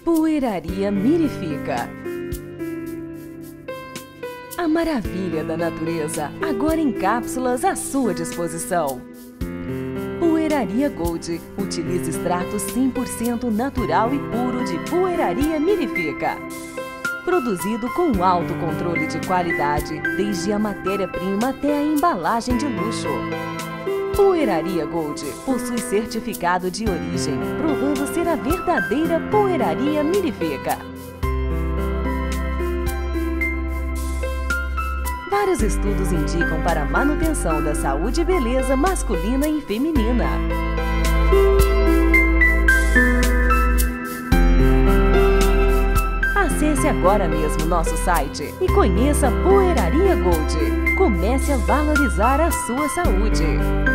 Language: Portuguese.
Poeiraria Mirifica. A maravilha da natureza, agora em cápsulas à sua disposição. Poeiraria Gold utiliza extrato 100% natural e puro de Poeiraria Mirifica. Produzido com alto controle de qualidade, desde a matéria-prima até a embalagem de luxo. Poeiraria Gold possui certificado de origem, provando ser a verdadeira Poeiraria Mirifica. Vários estudos indicam para a manutenção da saúde e beleza masculina e feminina. Acesse agora mesmo nosso site e conheça a Poeiraria Gold. Comece a valorizar a sua saúde.